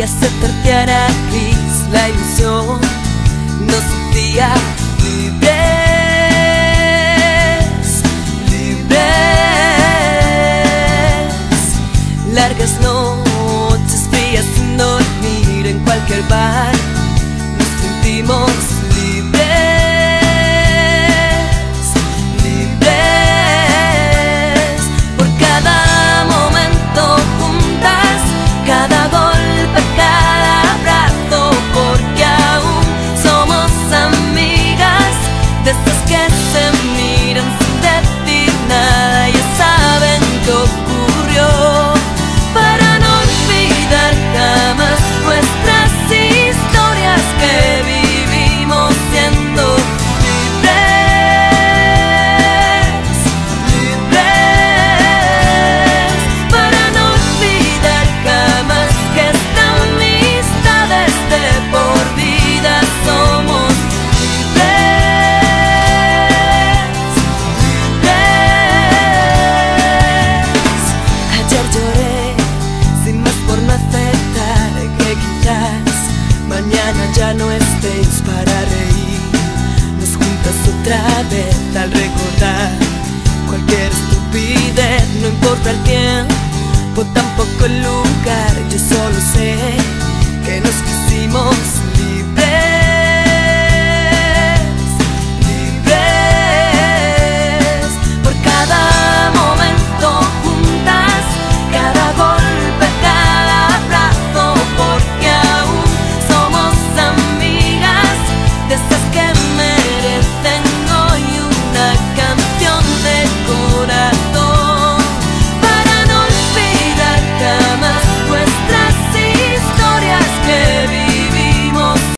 día se terciara gris, la ilusión nos hacía libres, libres. Largas noches frías sin dormir en cualquier bar, nos sentimos libres, libres. Por cada momento juntas, cada golpe, cada abrazo, porque aún somos amigas de esas que se miran sin decir nada. Ya saben qué ocurrió, para no olvidar jamás nuestras historias que vivimos siendo libres, libres. Para no olvidar jamás que esta amistad es de por vida. Somos libres, libres. Ayer lloré sin más por no aceptar que quizás mañana ya no estéis para reír. Nos juntas otra vez al recordar cualquier estupidez. No importa el tiempo, tampoco el lugar, yo solo sé que nos quisimos